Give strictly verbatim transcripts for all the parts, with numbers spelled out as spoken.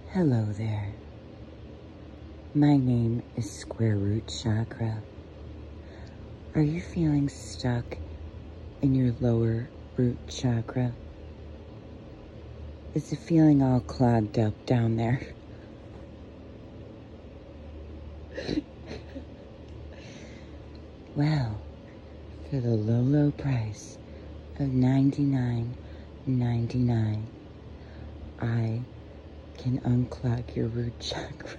Hello there. My name is Square Root Chakra. Are you feeling stuck in your lower root chakra? Is it feeling all clogged up down there? Well, for the low, low price of ninety-nine ninety-nine, I can unclog your root chakra.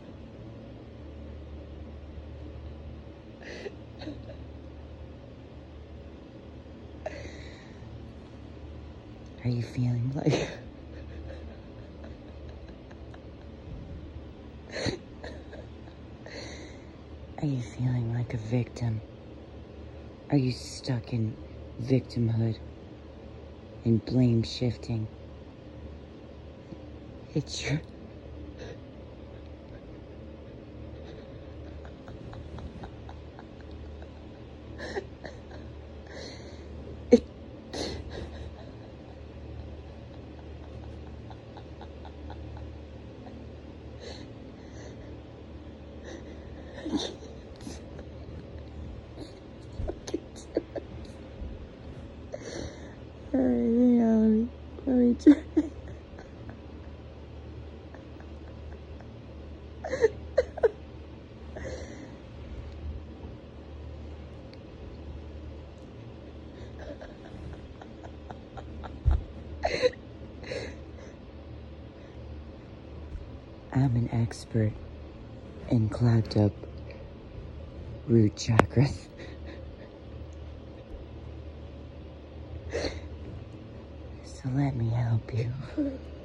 Are you feeling like... Are you feeling like a victim? Are you stuck in victimhood and blame shifting? It's your... It... Alright, hang on, let me, let me try. I'm an expert in clogged up root chakras. So let me help you.